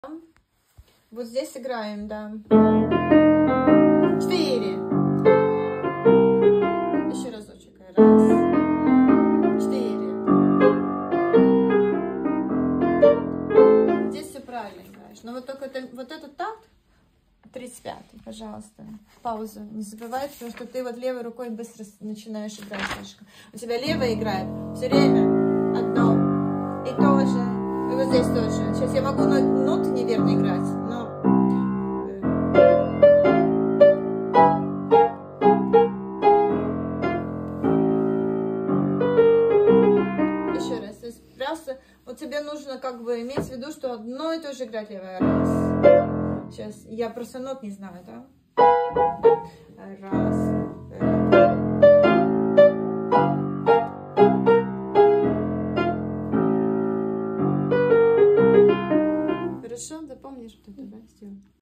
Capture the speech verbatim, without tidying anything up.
Вот здесь играем, да. Четыре. Еще разочек. Раз. Четыре. Здесь все правильно играешь. Но вот только это, вот этот такт, тридцать пятый, пожалуйста. Паузу не забывай, потому что ты вот левой рукой быстро начинаешь играть слишком. У тебя левая играет все время одно и то же. И вот здесь тоже. Сейчас я могу ноты неверно играть, но... Еще раз. То есть просто вот тебе нужно как бы иметь в виду, что одно и то же играть левая. Раз. Сейчас. Я просто нот не знаю, да? Раз. Хорошо, запомнишь, что это, да, сделал?